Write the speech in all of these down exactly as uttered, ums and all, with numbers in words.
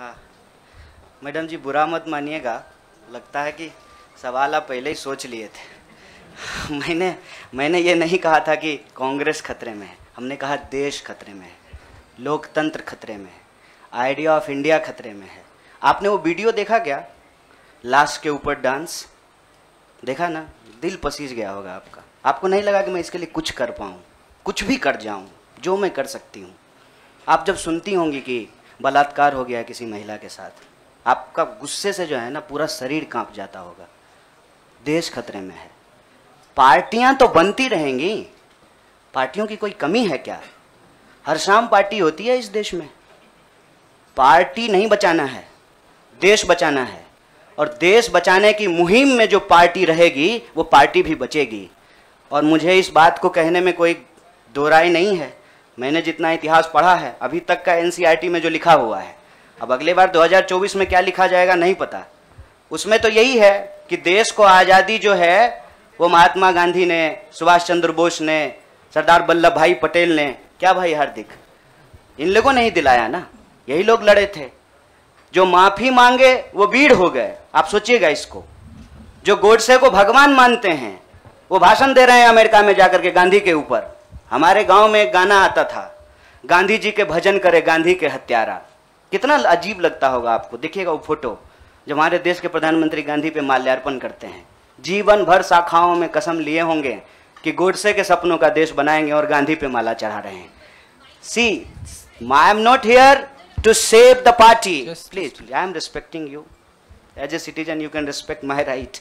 हाँ मैडम जी, बुरा मत मानिएगा, लगता है कि सवाल आप पहले ही सोच लिए थे। मैंने मैंने ये नहीं कहा था कि कांग्रेस खतरे में है, हमने कहा देश खतरे में है, लोकतंत्र खतरे में है, आइडिया ऑफ इंडिया खतरे में है। आपने वो वीडियो देखा क्या, लाश के ऊपर डांस देखा ना? दिल पसीज गया होगा आपका। आपको नहीं लगा कि मैं इसके लिए कुछ कर पाऊँ, कुछ भी कर जाऊँ जो मैं कर सकती हूँ। आप जब सुनती होंगी कि बलात्कार हो गया किसी महिला के साथ, आपका गुस्से से जो है ना पूरा शरीर कांप जाता होगा। देश खतरे में है। पार्टियां तो बनती रहेंगी, पार्टियों की कोई कमी है क्या? हर शाम पार्टी होती है इस देश में। पार्टी नहीं बचाना है, देश बचाना है, और देश बचाने की मुहिम में जो पार्टी रहेगी वो पार्टी भी बचेगी। और मुझे इस बात को कहने में कोई दो राय नहीं है। मैंने जितना इतिहास पढ़ा है अभी तक का एनसीईआरटी में जो लिखा हुआ है, अब अगले बार दो हज़ार चौबीस में क्या लिखा जाएगा नहीं पता। उसमें तो यही है कि देश को आज़ादी जो है वो महात्मा गांधी ने, सुभाष चंद्र बोस ने, सरदार वल्लभ भाई पटेल ने, क्या भाई हार्दिक, इन लोगों ने ही दिलाया ना। यही लोग लड़े थे। जो माफी मांगे वो वीर हो गए। आप सोचिएगा इसको। जो गोडसे को भगवान मानते हैं वो भाषण दे रहे हैं अमेरिका में जाकर के गांधी के ऊपर। हमारे गांव में एक गाना आता था, गांधी जी के भजन करे गांधी के हत्यारा। कितना अजीब लगता होगा आपको। देखिएगा वो फोटो जब हमारे देश के प्रधानमंत्री गांधी पे माल्यार्पण करते हैं। जीवन भर शाखाओं में कसम लिए होंगे कि गोडसे के सपनों का देश बनाएंगे और गांधी पे माला चढ़ा रहे हैं। See, I am not here to save the party. Just, please, please, I am respecting you. As a citizen, you can respect my right.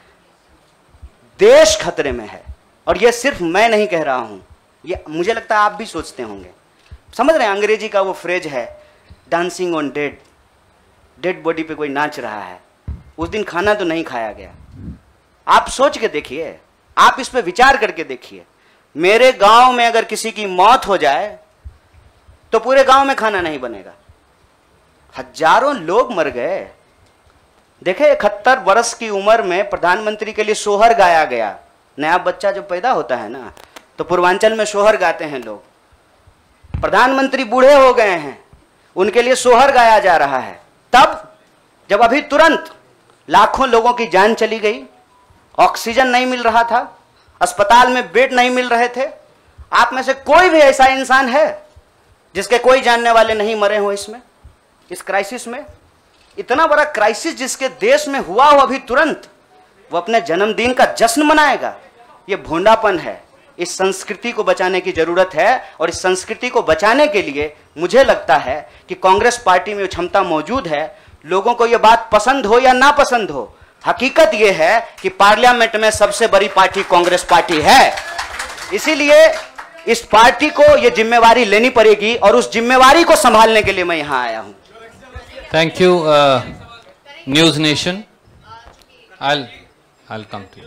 देश खतरे में है, और ये सिर्फ मैं नहीं कह रहा हूं, ये मुझे लगता है आप भी सोचते होंगे। समझ रहे हैं, अंग्रेजी का वो फ्रेज है, dancing on dead. Dead body पे कोई नाच रहा है। उस दिन खाना तो नहीं खाया गया। आप सोच के देखिए, आप इस पे विचार करके देखिए। मेरे गांव में अगर किसी की मौत हो जाए तो पूरे गांव में खाना नहीं बनेगा। हजारों लोग मर गए। देखे, इकहत्तर वर्ष की उम्र में प्रधानमंत्री के लिए सोहर गाया गया। नया बच्चा जब पैदा होता है ना तो पूर्वांचल में सोहर गाते हैं लोग। प्रधानमंत्री बूढ़े हो गए हैं, उनके लिए सोहर गाया जा रहा है। तब जब अभी तुरंत लाखों लोगों की जान चली गई, ऑक्सीजन नहीं मिल रहा था, अस्पताल में बेड नहीं मिल रहे थे। आप में से कोई भी ऐसा इंसान है जिसके कोई जानने वाले नहीं मरे हो इसमें, इस क्राइसिस में? इतना बड़ा क्राइसिस जिसके देश में हुआ हो अभी तुरंत, वो अपने जन्मदिन का जश्न मनाएगा? ये भोंडापन है। इस संस्कृति को बचाने की जरूरत है, और इस संस्कृति को बचाने के लिए मुझे लगता है कि कांग्रेस पार्टी में क्षमता मौजूद है। लोगों को यह बात पसंद हो या ना पसंद हो, हकीकत यह है कि पार्लियामेंट में सबसे बड़ी पार्टी कांग्रेस पार्टी है। इसीलिए इस पार्टी को यह जिम्मेवारी लेनी पड़ेगी, और उस जिम्मेवारी को संभालने के लिए मैं यहां आया हूं। Thank you, uh, News Nation. I'll I'll come to you.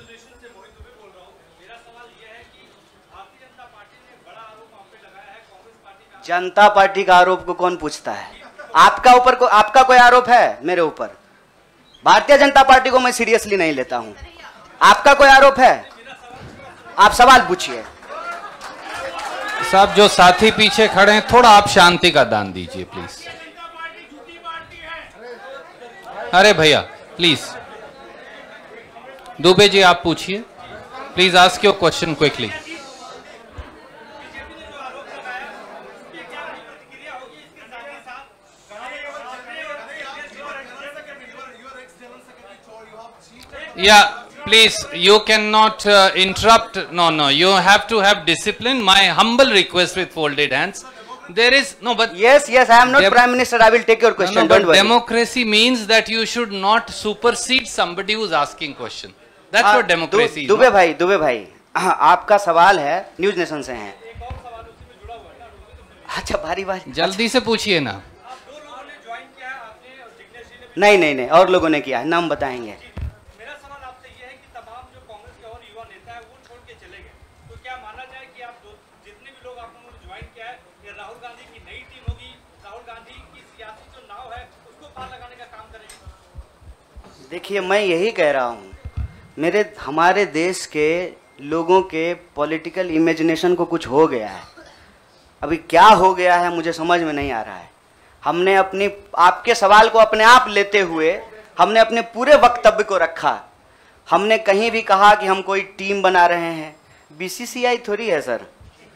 Janata party का आरोप को कौन पूछता है? आपका ऊपर को आपका कोई आरोप है मेरे ऊपर? भारतीय जनता पार्टी को मैं सीरियसली नहीं लेता हूं। आपका कोई आरोप है? आप सवाल पूछिए। साहब, जो साथी पीछे खड़े हैं, थोड़ा आप शांति का दान दीजिए प्लीज। अरे भैया प्लीज, दुबे जी आप पूछिए please. Ask your question quickly. या please, you cannot uh, interrupt. No, no, you have to have discipline. My humble request with folded hands. There is no, but yes, yes, I am not Prime Minister. I will take your question. No, no, don't worry. Democracy means that you should not supersede somebody who is asking question. That's ah, what democracy is. Dubey भाई, दुबे भाई, आपका सवाल है, news nation से हैं। अच्छा, भारी भारी, जल्दी से पूछिए ना। नहीं नहीं नहीं, और लोगों ने किया है, नाम बताएंगे। देखिए, मैं यही कह रहा हूँ, मेरे हमारे देश के लोगों के पॉलिटिकल इमेजिनेशन को कुछ हो गया है। अभी क्या हो गया है मुझे समझ में नहीं आ रहा है। हमने अपनी आपके सवाल को अपने आप लेते हुए हमने अपने पूरे वक्तव्य को रखा। हमने कहीं भी कहा कि हम कोई टीम बना रहे हैं, बीसीसीआई थोड़ी है सर,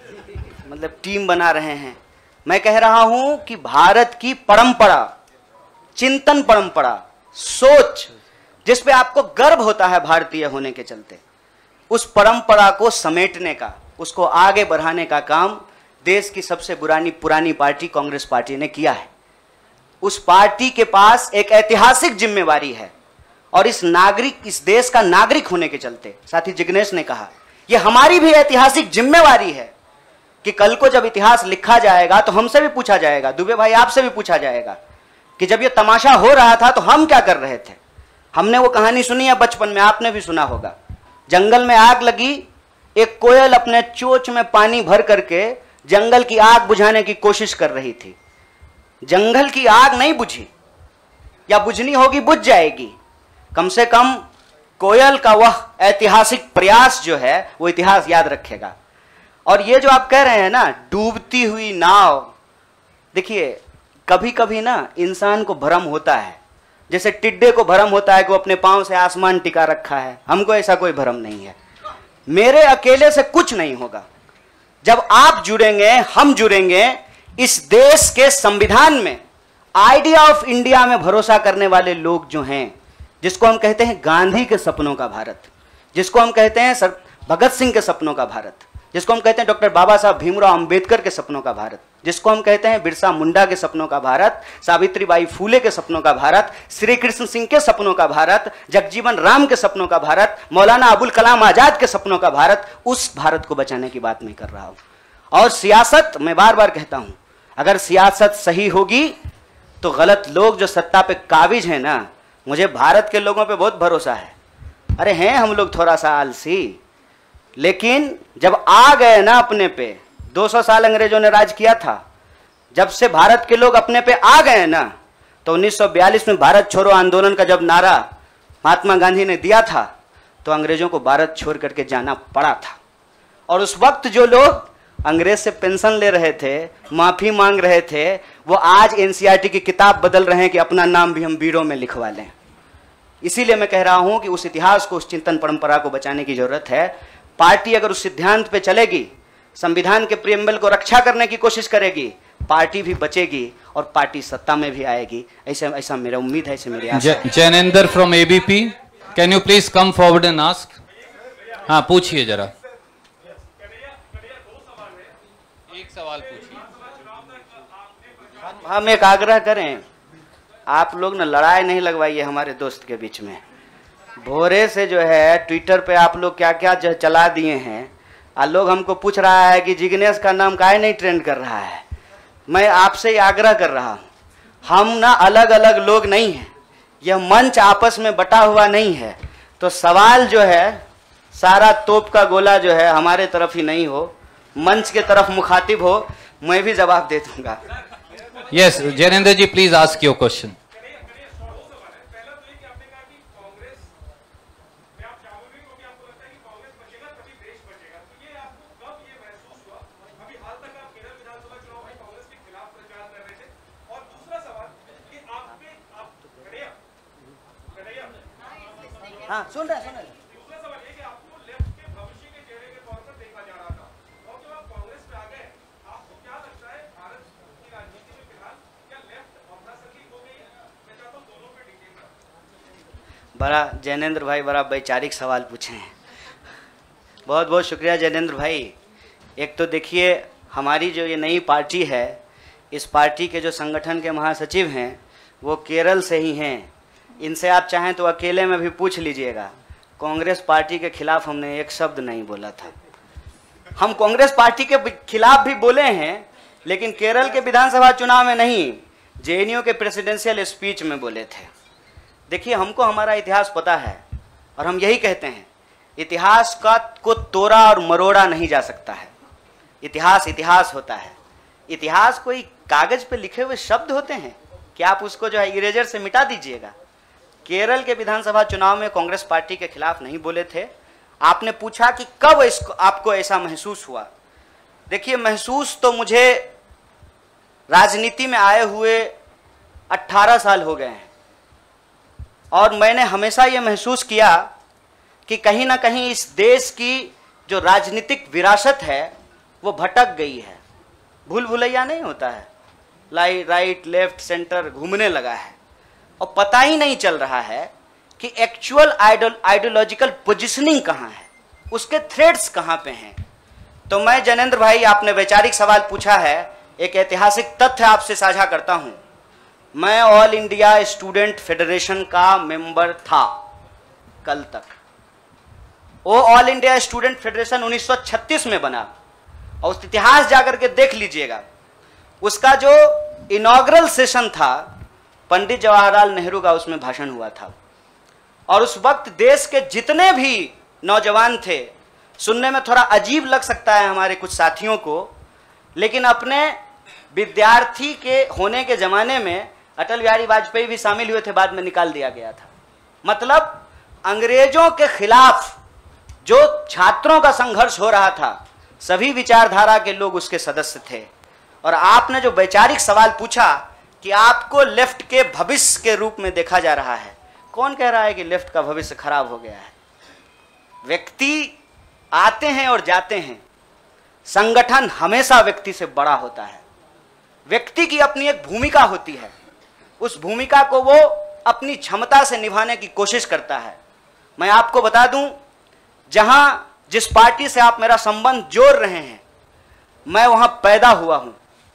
मतलब टीम बना रहे हैं। मैं कह रहा हूं कि भारत की परंपरा, चिंतन परंपरा, सोच, जिस पे आपको गर्व होता है भारतीय होने के चलते, उस परंपरा को समेटने का, उसको आगे बढ़ाने का काम देश की सबसे पुरानी पुरानी पार्टी कांग्रेस पार्टी ने किया है। उस पार्टी के पास एक ऐतिहासिक जिम्मेवारी है और इस नागरिक, इस देश का नागरिक होने के चलते, साथी जिग्नेश ने कहा, यह हमारी भी ऐतिहासिक जिम्मेवारी है कि कल को जब इतिहास लिखा जाएगा तो हमसे भी पूछा जाएगा, दुबे भाई आपसे भी पूछा जाएगा कि जब यह तमाशा हो रहा था तो हम क्या कर रहे थे। हमने वो कहानी सुनी है बचपन में, आपने भी सुना होगा। जंगल में आग लगी, एक कोयल अपने चोंच में पानी भर करके जंगल की आग बुझाने की कोशिश कर रही थी। जंगल की आग नहीं बुझी, या बुझनी होगी बुझ जाएगी। कम से कम कोयल का वह ऐतिहासिक प्रयास जो है वो इतिहास याद रखेगा। और ये जो आप कह रहे हैं ना, डूबती हुई नाव, देखिए कभी कभी ना इंसान को भ्रम होता है, जैसे टिड्डे को भ्रम होता है कि वो अपने पांव से आसमान टिका रखा है। हमको ऐसा कोई भ्रम नहीं है। मेरे अकेले से कुछ नहीं होगा। जब आप जुड़ेंगे, हम जुड़ेंगे, इस देश के संविधान में, आइडिया ऑफ इंडिया में भरोसा करने वाले लोग जो हैं, जिसको हम कहते हैं गांधी के सपनों का भारत, जिसको हम कहते हैं सर भगत सिंह के सपनों का भारत, जिसको हम कहते हैं डॉक्टर बाबा साहब भीमराव अंबेडकर के सपनों का भारत, जिसको हम कहते हैं बिरसा मुंडा के सपनों का भारत, सावित्रीबाई फूले के सपनों का भारत, श्री कृष्ण सिंह के सपनों का भारत, जगजीवन राम के सपनों का भारत, मौलाना अबुल कलाम आजाद के सपनों का भारत, उस भारत को बचाने की बात मैं कर रहा हूं। और सियासत, मैं बार बार कहता हूं, अगर सियासत सही होगी तो गलत लोग जो सत्ता पे काबिज हैं ना, मुझे भारत के लोगों पे बहुत भरोसा है। अरे हैं हम लोग थोड़ा सा आलसी, लेकिन जब आ गए ना अपने पे, दो सौ साल अंग्रेजों ने राज किया था, जब से भारत के लोग अपने पे आ गए ना, तो उन्नीस सौ बयालीस में भारत छोड़ो आंदोलन का जब नारा महात्मा गांधी ने दिया था, तो अंग्रेजों को भारत छोड़ करके जाना पड़ा था। और उस वक्त जो लोग अंग्रेज से पेंशन ले रहे थे, माफी मांग रहे थे, वो आज एनसीईआरटी की किताब बदल रहे हैं कि अपना नाम भी हम बीड़ों में लिखवा लें। इसीलिए मैं कह रहा हूं कि उस इतिहास को, उस चिंतन परंपरा को बचाने की जरूरत है। पार्टी अगर उस सिद्धांत पे चलेगी, संविधान के प्रियम्बल को रक्षा करने की कोशिश करेगी, पार्टी भी बचेगी और पार्टी सत्ता में भी आएगी। ऐसा ऐसा मेरा उम्मीद है, ऐसे मेरी आशा है। Jainendra from ABP, can you please come forward and ask. हाँ पूछिए जरा, एक सवाल पूछिए। हम एक आग्रह करें, आप लोग ना लड़ाई नहीं लगवाइए हमारे दोस्त के बीच में। भोरे से जो है ट्विटर पे आप लोग क्या क्या चला दिए हैं, आ लोग हमको पूछ रहा है कि जिग्नेश का नाम काहे नहीं ट्रेंड कर रहा है। मैं आपसे ही आग्रह कर रहा हूँ, हम ना अलग अलग लोग नहीं हैं, यह मंच आपस में बटा हुआ नहीं है। तो सवाल जो है सारा तोप का गोला जो है हमारे तरफ ही नहीं हो, मंच के तरफ मुखातिब हो, मैं भी जवाब दे दूंगा। Yes Jainendra ji, please ask your question. हाँ सुन रहे सुन रहे दूसरा सवाल ये कि आपको लेफ्ट के भविष्य के चेहरे के तौर पर देखा जा रहा था, और जब आप कांग्रेस पे आ गए, आपको क्या लगता है भारत की राजनीति में फिलहाल क्या लेफ्ट अफरासफरी हो गई है? मैं चाहता हूँ दोनों पे डिटेल करें। बड़ा जैनेंद्र भाई बड़ा वैचारिक सवाल पूछे हैं, बहुत बहुत शुक्रिया जैनेंद्र भाई। एक तो देखिए हमारी जो ये नई पार्टी है, इस पार्टी के जो संगठन के महासचिव हैं वो केरल से ही हैं। इनसे आप चाहें तो अकेले में भी पूछ लीजिएगा, कांग्रेस पार्टी के खिलाफ हमने एक शब्द नहीं बोला था। हम कांग्रेस पार्टी के खिलाफ भी बोले हैं, लेकिन केरल के विधानसभा चुनाव में नहीं, जेएनयू के प्रेसिडेंशियल स्पीच में बोले थे। देखिए हमको हमारा इतिहास पता है और हम यही कहते हैं, इतिहास का को तोड़ा और मरोड़ा नहीं जा सकता है। इतिहास इतिहास होता है। इतिहास कोई कागज पे लिखे हुए शब्द होते हैं कि आप उसको जो है इरेजर से मिटा दीजिएगा। केरल के विधानसभा चुनाव में कांग्रेस पार्टी के खिलाफ नहीं बोले थे। आपने पूछा कि कब इसको आपको ऐसा महसूस हुआ। देखिए महसूस तो मुझे राजनीति में आए हुए अट्ठारह साल हो गए हैं और मैंने हमेशा ये महसूस किया कि कहीं ना कहीं इस देश की जो राजनीतिक विरासत है वो भटक गई है। भूल भुलैया नहीं होता है, लाई राइट लेफ्ट सेंटर घूमने लगा है और पता ही नहीं चल रहा है कि एक्चुअल आइडियोलॉजिकल पोजिशनिंग कहाँ है, उसके थ्रेड्स कहाँ पे हैं। तो मैं जनेंद्र भाई, आपने वैचारिक सवाल पूछा है, एक ऐतिहासिक तथ्य आपसे साझा करता हूं। मैं ऑल इंडिया स्टूडेंट फेडरेशन का मेंबर था कल तक। वो ऑल इंडिया स्टूडेंट फेडरेशन उन्नीस सौ छत्तीस में बना और उस इतिहास जाकर के देख लीजिएगा। उसका जो इनॉग्रल सेशन था, पंडित जवाहरलाल नेहरू का उसमें भाषण हुआ था और उस वक्त देश के जितने भी नौजवान थे, सुनने में थोड़ा अजीब लग सकता है हमारे कुछ साथियों को, लेकिन अपने विद्यार्थी के होने के ज़माने में अटल बिहारी वाजपेयी भी शामिल हुए थे, बाद में निकाल दिया गया था। मतलब अंग्रेजों के खिलाफ जो छात्रों का संघर्ष हो रहा था, सभी विचारधारा के लोग उसके सदस्य थे। और आपने जो वैचारिक सवाल पूछा कि आपको लेफ्ट के भविष्य के रूप में देखा जा रहा है, कौन कह रहा है कि लेफ्ट का भविष्य खराब हो गया है? व्यक्ति आते हैं और जाते हैं, संगठन हमेशा व्यक्ति से बड़ा होता है। व्यक्ति की अपनी एक भूमिका होती है, उस भूमिका को वो अपनी क्षमता से निभाने की कोशिश करता है। मैं आपको बता दूं, जहां जिस पार्टी से आप मेरा संबंध जोड़ रहे हैं, मैं वहां पैदा हुआ हूं।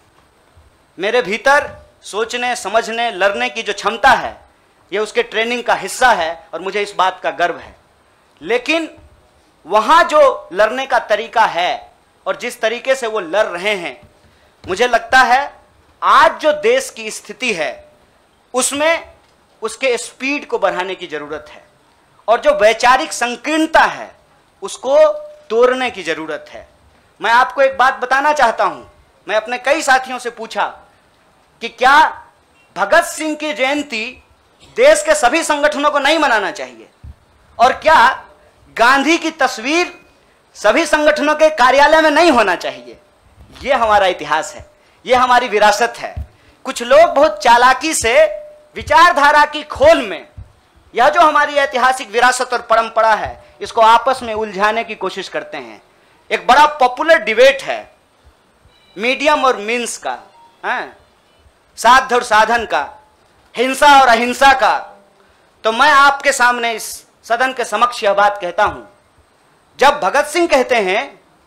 मेरे भीतर सोचने, समझने, लड़ने की जो क्षमता है, ये उसके ट्रेनिंग का हिस्सा है और मुझे इस बात का गर्व है। लेकिन वहां जो लड़ने का तरीका है और जिस तरीके से वो लड़ रहे हैं, मुझे लगता है आज जो देश की स्थिति है उसमें उसके स्पीड को बढ़ाने की जरूरत है और जो वैचारिक संकीर्णता है उसको तोड़ने की जरूरत है। मैं आपको एक बात बताना चाहता हूं। मैं अपने कई साथियों से पूछा कि क्या भगत सिंह की जयंती देश के सभी संगठनों को नहीं मनाना चाहिए, और क्या गांधी की तस्वीर सभी संगठनों के कार्यालय में नहीं होना चाहिए? यह हमारा इतिहास है, यह हमारी विरासत है। कुछ लोग बहुत चालाकी से विचारधारा की खोल में यह जो हमारी ऐतिहासिक विरासत और परंपरा है, इसको आपस में उलझाने की कोशिश करते हैं। एक बड़ा पॉपुलर डिबेट है मीडियम और मीन्स का, है साध्य और साधन का, हिंसा और अहिंसा का। तो मैं आपके सामने इस सदन के समक्ष यह बात कहता हूं, जब भगत सिंह कहते हैं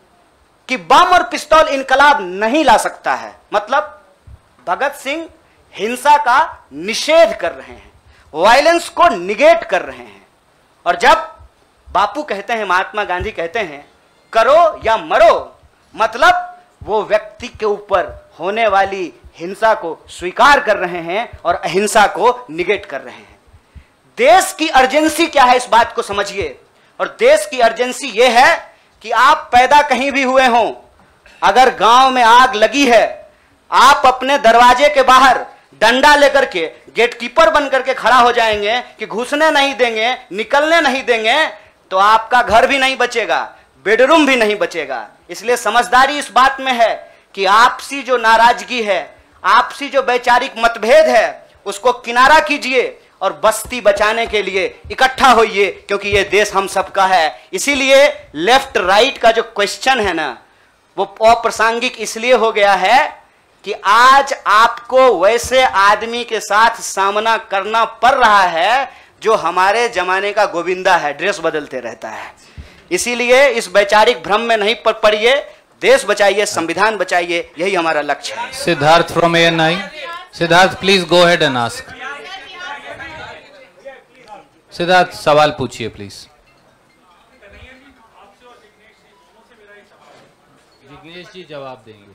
कि बम और पिस्तौल इनकलाब नहीं ला सकता है, मतलब भगत सिंह हिंसा का निषेध कर रहे हैं, वायलेंस को निगेट कर रहे हैं। और जब बापू कहते हैं, महात्मा गांधी कहते हैं करो या मरो, मतलब वो व्यक्ति के ऊपर होने वाली हिंसा को स्वीकार कर रहे हैं और अहिंसा को निगेट कर रहे हैं। देश की अर्जेंसी क्या है, इस बात को समझिए। और देश की अर्जेंसी यह है कि आप पैदा कहीं भी हुए हों, अगर गांव में आग लगी है, आप अपने दरवाजे के बाहर डंडा लेकर के गेटकीपर बन करके खड़ा हो जाएंगे कि घुसने नहीं देंगे, निकलने नहीं देंगे, तो आपका घर भी नहीं बचेगा, बेडरूम भी नहीं बचेगा। इसलिए समझदारी इस बात में है कि आपसी जो नाराजगी है, आपसी जो वैचारिक मतभेद है, उसको किनारा कीजिए और बस्ती बचाने के लिए इकट्ठा होइए, क्योंकि ये देश हम सबका है। इसीलिए लेफ्ट राइट का जो क्वेश्चन है ना, वो अप्रासंगिक इसलिए हो गया है कि आज आपको वैसे आदमी के साथ सामना करना पड़ रहा है जो हमारे जमाने का गोविंदा है, ड्रेस बदलते रहता है। इसीलिए इस वैचारिक भ्रम में नहीं पड़िए, देश बचाइए, संविधान बचाइए, यही हमारा लक्ष्य है। Siddharth from A N I. Siddharth please go ahead and ask. Siddharth सवाल पूछिए प्लीज। जिग्नेश जी जवाब देंगे।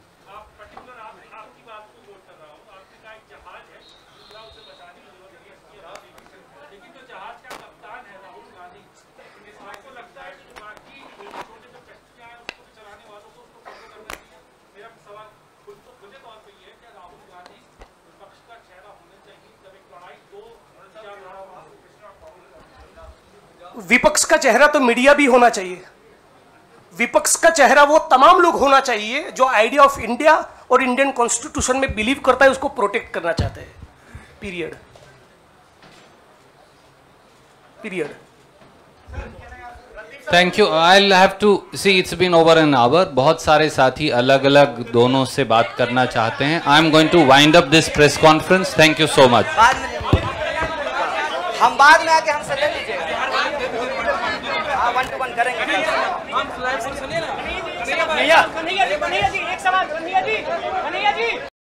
विपक्ष का चेहरा तो मीडिया भी होना चाहिए। विपक्ष का चेहरा वो तमाम लोग होना चाहिए जो आइडिया ऑफ इंडिया और इंडियन कॉन्स्टिट्यूशन में बिलीव करता है, उसको प्रोटेक्ट करना चाहते हैं। Period period thank you. I have to see, it's been over an hour. बहुत सारे साथी अलग अलग दोनों से बात करना चाहते हैं। I am going to wind up this press conference. Thank you so much. बाद में हम बाद में आके हमसे ले लीजिएगा, हाँ वन टू वन करेंगे। कन्हैया जी, एक सवाल कन्हैया जी, कन्हैया जी